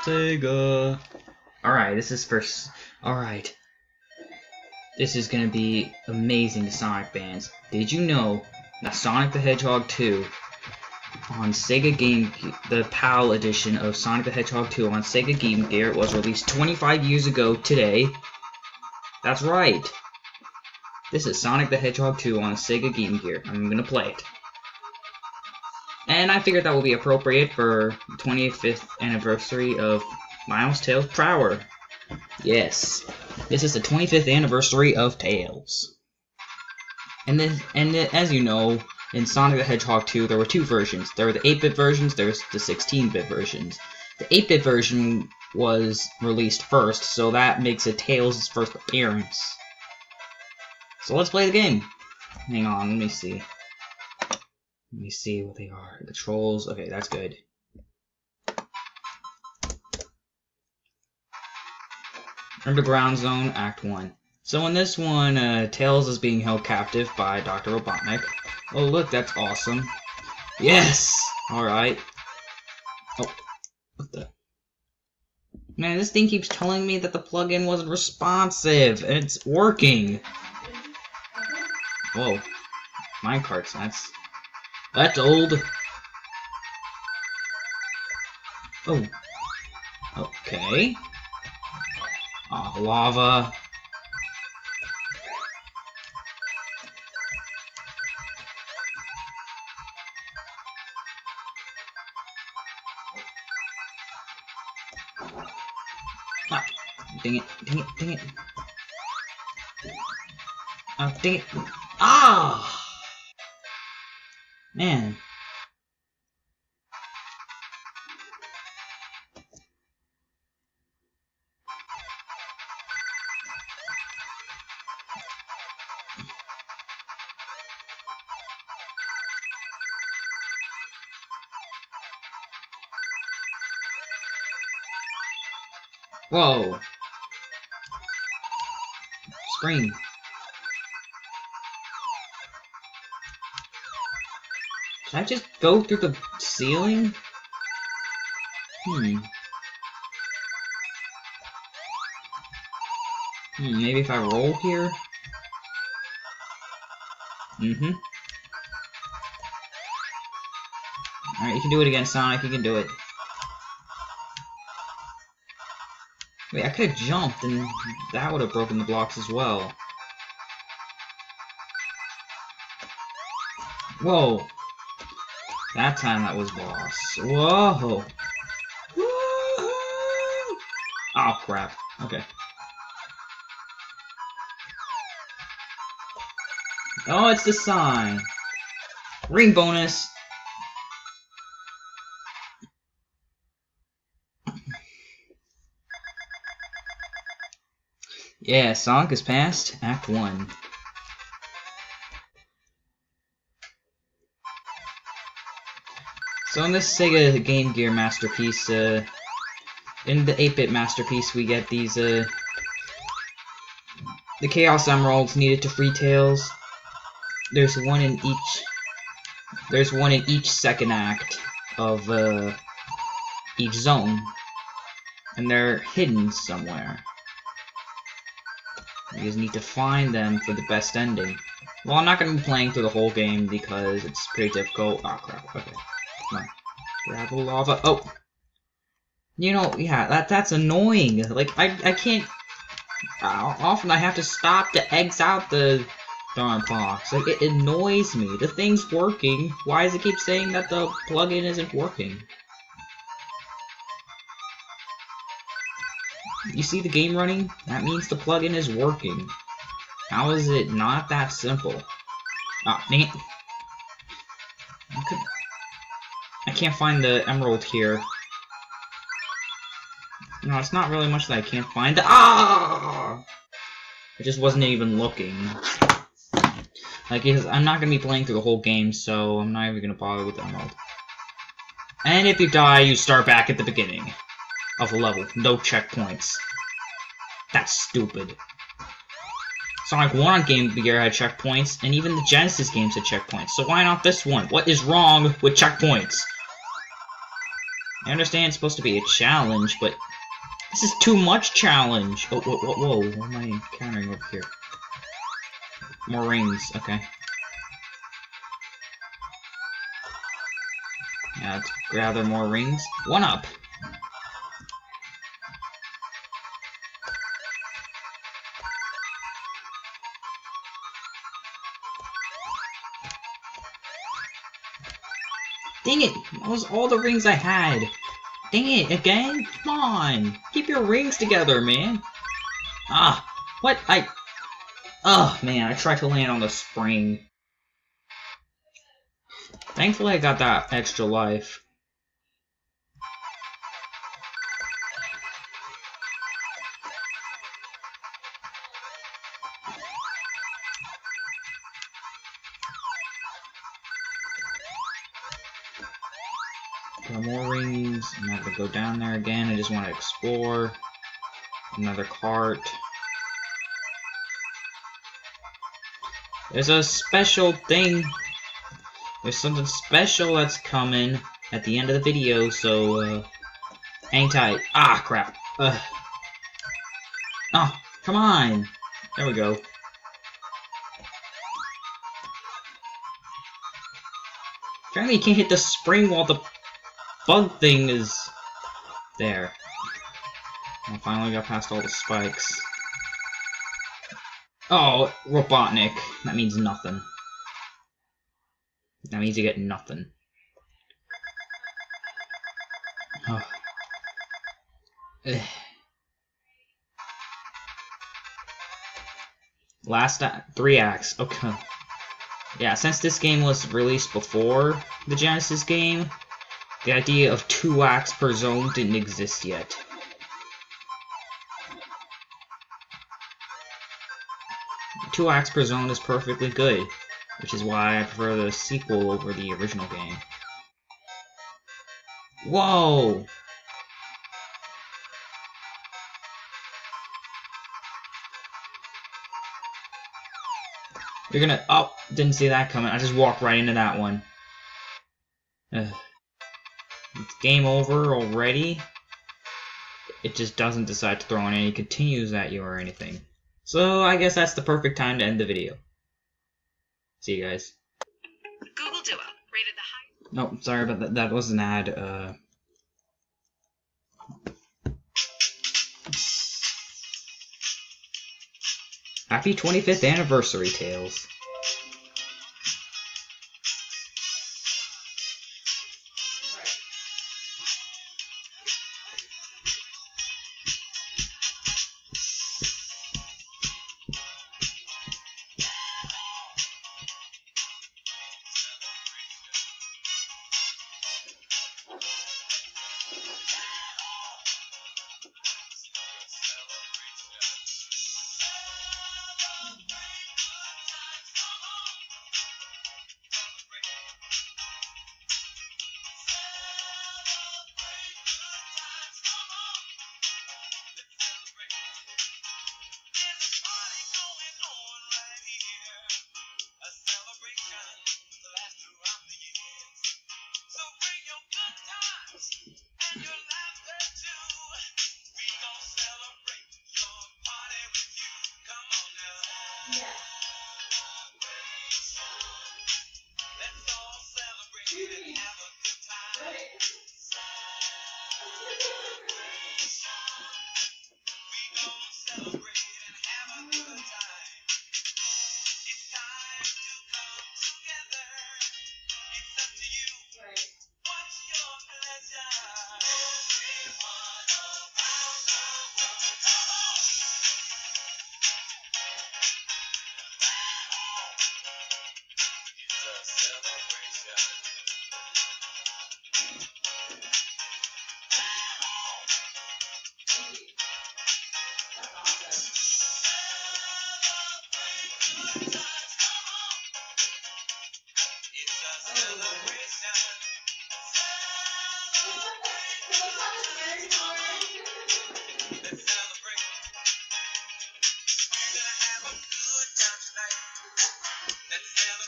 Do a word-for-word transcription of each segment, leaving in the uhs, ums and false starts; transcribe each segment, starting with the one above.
Sega. Alright, this is first. Alright. This is gonna be amazing to Sonic fans. Did you know that Sonic the Hedgehog two on Sega Game the PAL edition of Sonic the Hedgehog two on Sega Game Gear was released twenty-five years ago today? That's right. This is Sonic the Hedgehog two on Sega Game Gear. I'm gonna play it. And I figured that would be appropriate for the twenty-fifth anniversary of Miles Tails Prower. Yes, this is the twenty-fifth anniversary of Tails. And then, and as you know, in Sonic the Hedgehog two, there were two versions. There were the eight bit versions, there's the sixteen bit versions. The eight bit version was released first, so that makes it Tails' first appearance. So let's play the game. Hang on, let me see. Let me see what they are. The trolls. Okay, that's good. Underground Zone, Act one. So in this one, uh, Tails is being held captive by Doctor Robotnik. Oh, look, that's awesome. Yes! Alright. Oh, what the? Man, this thing keeps telling me that the plugin wasn't responsive, and it's working. Whoa. Minecarts, that's... That's old. Oh. Okay. Oh, lava. Ah, dang it, dang it, dang it. Oh, dang it. Ah! Man. Whoa. Scream. Should I just go through the ceiling? Hmm. Hmm, maybe if I roll here? Mm-hmm. Alright, you can do it again, Sonic, you can do it. Wait, I could've jumped, and that would've broken the blocks as well. Whoa! That time that was boss. Whoa! Woohoo! Oh crap. Okay. Oh, it's the sign. Ring bonus. Yeah, Sonic is past Act one. So in this Sega Game Gear masterpiece, uh, in the eight bit masterpiece, we get these, uh, the Chaos Emeralds needed to free Tails. There's one in each, there's one in each second act of, uh, each zone. And they're hidden somewhere. You just need to find them for the best ending. Well, I'm not going to be playing through the whole game because it's pretty difficult. Oh crap, okay. Come on. Grab the lava. Oh! You know, yeah, that that's annoying. Like, I, I can't... Uh, often I have to stop to X out the darn box. Like, it annoys me. The thing's working. Why does it keep saying that the plugin isn't working? You see the game running? That means the plugin is working. How is it not that simple? Ah, dang it. I could... I can't find the emerald here. No, it's not really much that I can't find. Ah! I just wasn't even looking. Like, because I'm not gonna be playing through the whole game, so I'm not even gonna bother with the emerald. And if you die, you start back at the beginning of a level. No checkpoints. That's stupid. Sonic one on Game Gear had checkpoints, and even the Genesis games had checkpoints. So why not this one? What is wrong with checkpoints? I understand it's supposed to be a challenge, but this is too much challenge. Oh, whoa, whoa, whoa. What am I encountering over here? More rings. Okay. Yeah, let's gather more rings. One up. Dang it! That was all the rings I had. Dang it, again? Come on! Keep your rings together, man! Ah! What? I... Oh, man, I tried to land on the spring. Thankfully, I got that extra life. Got more rings. I'm not gonna go down there again. I just want to explore. Another cart. There's a special thing. There's something special that's coming at the end of the video, so uh, hang tight. Ah, crap. Ugh. Oh, come on. There we go. Apparently you can't hit the spring while the bug thing is there. I finally got past all the spikes. Oh, Robotnik. That means nothing. That means you get nothing. Oh. Last act, three acts. Okay. Yeah, since this game was released before the Genesis game, the idea of two acts per zone didn't exist yet. Two acts per zone is perfectly good, which is why I prefer the sequel over the original game. Whoa! You're gonna... Oh! Didn't see that coming. I just walked right into that one. Ugh. It's game over already. It just doesn't decide to throw in any continues at you or anything. So I guess that's the perfect time to end the video. See you guys. Google Duo rated the high. No, sorry about that. That was an ad. Uh... Happy twenty-fifth anniversary, Tails.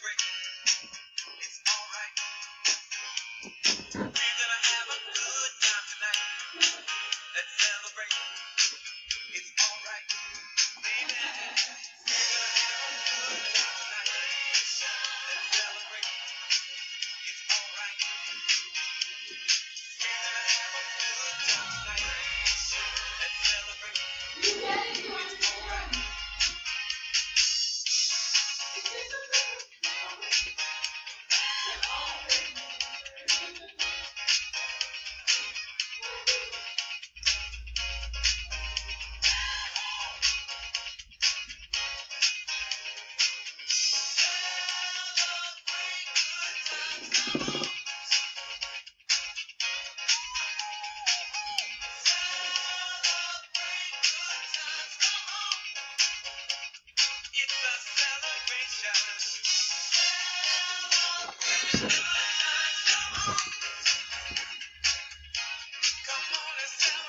We're gonna have a good time. Let's celebrate. It's alright, baby. We're gonna have a good time tonight. Let's celebrate. It's alright. We're gonna have a good time tonight. Let's celebrate. It's alright. It's a celebration. Celebrate good times. Come on and celebrate.